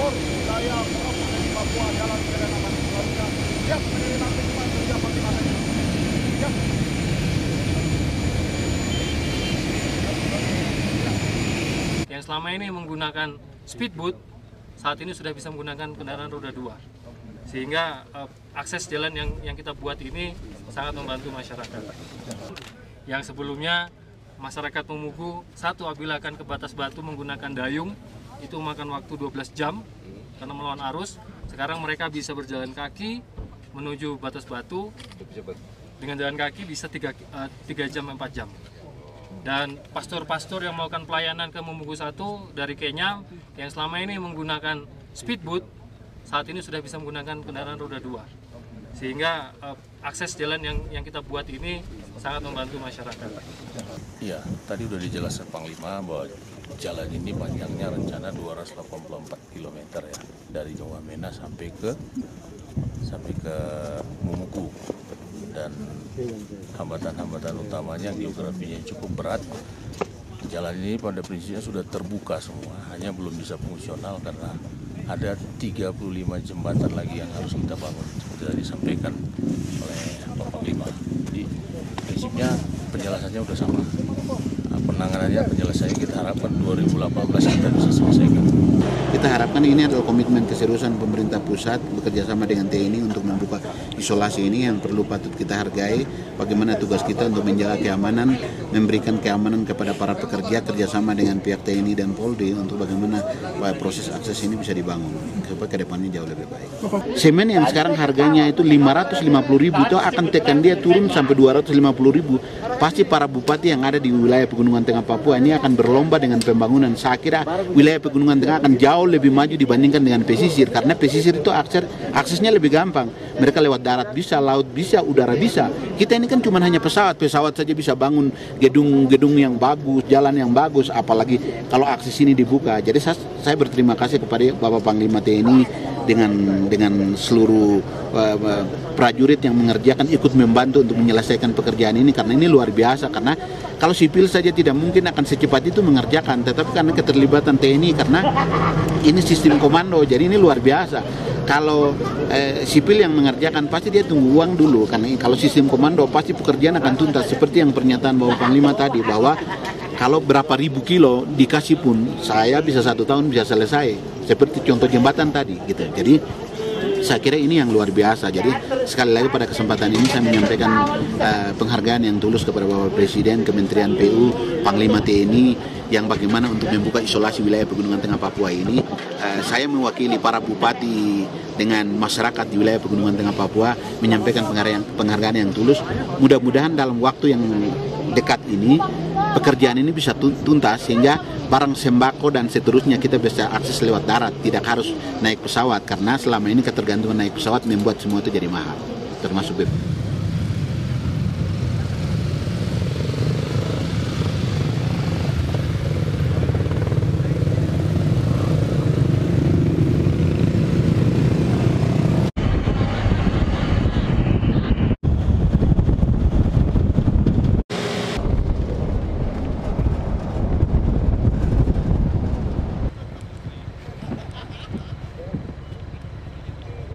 Saya dari Papua dalam perjalanan selanjutnya. Siap menerima kehidupan kerja bagaimana? Siap. Yang selama ini menggunakan speedboat saat ini sudah bisa menggunakan kendaraan roda 2, sehingga akses jalan yang kita buat ini sangat membantu masyarakat. Yang sebelumnya masyarakat Memugu satu apabila akan ke Batas Batu menggunakan dayung itu makan waktu 12 jam karena melawan arus. Sekarang mereka bisa berjalan kaki menuju Batas Batu dengan jalan kaki bisa 3 jam 4 jam. Dan pastor-pastor yang melakukan pelayanan ke Memugu 1 dari Kenya yang selama ini menggunakan speedboat saat ini sudah bisa menggunakan kendaraan roda 2, sehingga akses jalan yang kita buat ini sangat membantu masyarakat. Iya, tadi udah dijelaskan Panglima bahwa jalan ini panjangnya rencana 284 km ya, dari Wamena sampai ke Memugu. Dan hambatan-hambatan utamanya geografinya cukup berat. Jalan ini pada prinsipnya sudah terbuka semua, hanya belum bisa fungsional karena ada 35 jembatan lagi yang harus kita bangun, seperti tadi disampaikan oleh Pak Panglima. Jadi prinsipnya penjelasannya sudah sama. Penanganannya, penyelesaiannya kita harapkan 2018 kita bisa selesaikan. Kita harapkan ini adalah komitmen keseriusan pemerintah pusat bekerjasama dengan TNI untuk membuka isolasi ini yang perlu patut kita hargai. Bagaimana tugas kita untuk menjaga keamanan, memberikan keamanan kepada para pekerja kerjasama dengan pihak TNI dan Polri untuk bagaimana proses akses ini bisa dibangun supaya ke depannya jauh lebih baik. Semen yang sekarang harganya itu 550.000 itu akan tekan dia turun sampai 250.000. Pasti para bupati yang ada di wilayah Pegunungan Tengah Papua ini akan berlomba dengan pembangunan. Saya kira wilayah Pegunungan Tengah akan jauh lebih maju dibandingkan dengan pesisir, karena pesisir itu aksesnya lebih gampang. Mereka lewat darat bisa, laut bisa, udara bisa. Kita ini kan cuma hanya pesawat saja bisa bangun gedung-gedung yang bagus, jalan yang bagus, apalagi kalau akses ini dibuka. Jadi saya berterima kasih kepada Bapak Panglima TNI dengan seluruh prajurit yang mengerjakan, ikut membantu untuk menyelesaikan pekerjaan ini, karena ini luar biasa. Karena kalau sipil saja tidak mungkin akan secepat itu mengerjakan, tetapi karena keterlibatan TNI, karena ini sistem komando, jadi ini luar biasa. Kalau sipil yang mengerjakan pasti dia tunggu uang dulu, karena kalau sistem komando pasti pekerjaan akan tuntas. Seperti yang pernyataan Bapak Panglima tadi, bahwa kalau berapa ribu kilo dikasih pun saya bisa 1 tahun bisa selesai, seperti contoh jembatan tadi gitu. Jadi saya kira ini yang luar biasa. Jadi sekali lagi pada kesempatan ini saya menyampaikan penghargaan yang tulus kepada Bapak Presiden, Kementerian PU, Panglima TNI yang bagaimana untuk membuka isolasi wilayah Pegunungan Tengah Papua ini. Saya mewakili para bupati dengan masyarakat di wilayah Pegunungan Tengah Papua menyampaikan penghargaan yang tulus. Mudah-mudahan dalam waktu yang dekat ini pekerjaan ini bisa tuntas, sehingga barang sembako dan seterusnya kita bisa akses lewat darat, tidak harus naik pesawat, karena selama ini ketergantungan naik pesawat membuat semua itu jadi mahal, termasuk BEP.